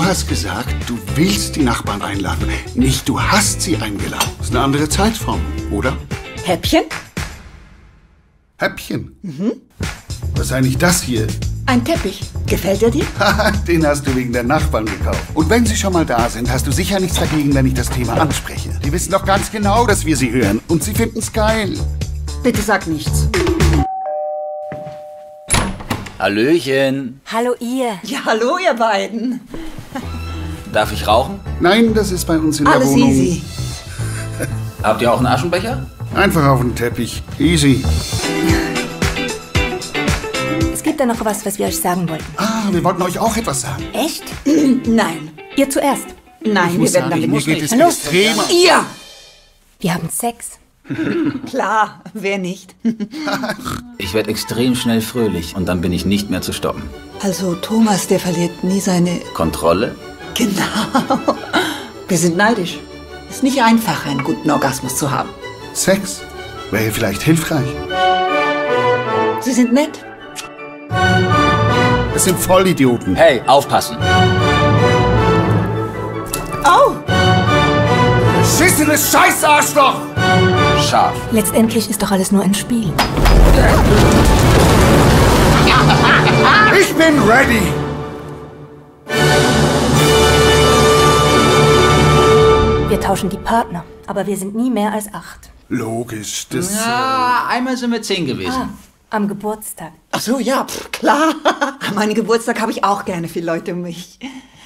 hast gesagt, du willst die Nachbarn einladen. Nicht, du hast sie eingeladen. Das ist eine andere Zeitform, oder? Häppchen? Häppchen? Was ist eigentlich das hier? Ein Teppich. Gefällt er dir? Den hast du wegen der Nachbarn gekauft. Und wenn sie schon mal da sind, hast du sicher nichts dagegen, wenn ich das Thema anspreche. Die wissen doch ganz genau, dass wir sie hören. Und sie finden's geil. Bitte sag nichts. Hallöchen. Hallo ihr. Ja, hallo ihr beiden. Darf ich rauchen? Nein, das ist bei uns in der Alles Wohnung. easy. Habt ihr auch einen Aschenbecher? Einfach auf den Teppich. Easy. Es gibt da noch was wir euch sagen wollten. Wir wollten euch auch etwas sagen. Echt? Nein. Ihr zuerst. Nein, wir muss werden sagen, damit mir nicht geht es reden. extrem. Ihr! Wir haben Sex. Klar, wer nicht? Ich werde extrem schnell fröhlich und dann bin ich nicht mehr zu stoppen. Also Thomas, der verliert nie seine... Kontrolle? Genau. Wir sind neidisch. Ist nicht einfach, einen guten Orgasmus zu haben. Sex wäre vielleicht hilfreich. Sie sind nett. Das sind Vollidioten. Hey, aufpassen. Oh! Schissenes Scheißarschloch! Scharf. Letztendlich ist doch alles nur ein Spiel. Ich bin ready! Wir tauschen die Partner, aber wir sind nie mehr als 8. Logisch, das... Ja, einmal sind wir 10 gewesen. Am Geburtstag. Ach so, ja, klar. An meinem Geburtstag habe ich auch gerne viele Leute um mich.